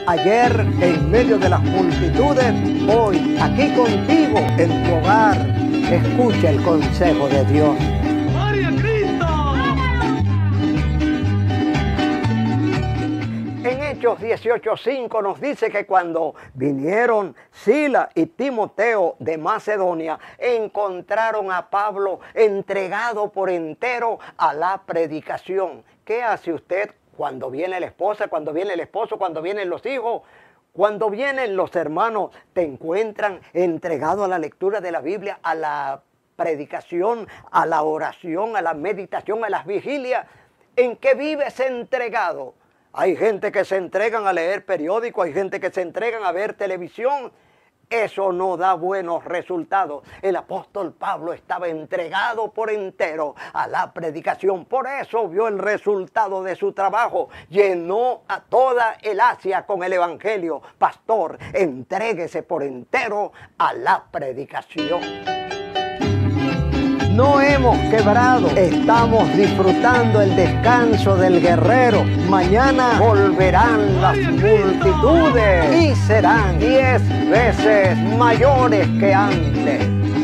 Ayer en medio de las multitudes, hoy aquí contigo en tu hogar. Escucha el consejo de Dios. ¡Gloria a Cristo! En Hechos 18:5 nos dice que cuando vinieron Sila y Timoteo de Macedonia, encontraron a Pablo entregado por entero a la predicación. ¿Qué hace usted cuando viene la esposa, cuando viene el esposo, cuando vienen los hijos? Cuando vienen los hermanos, te encuentran entregado a la lectura de la Biblia, a la predicación, a la oración, a la meditación, a las vigilias. ¿En qué vives entregado? Hay gente que se entregan a leer periódicos, hay gente que se entregan a ver televisión. Eso no da buenos resultados. El apóstol Pablo estaba entregado por entero a la predicación. Por eso vio el resultado de su trabajo. Llenó a toda el Asia con el evangelio. Pastor, entréguese por entero a la predicación. No hemos quebrado, estamos disfrutando el descanso del guerrero. Mañana volverán las multitudes y serán 10 veces mayores que antes.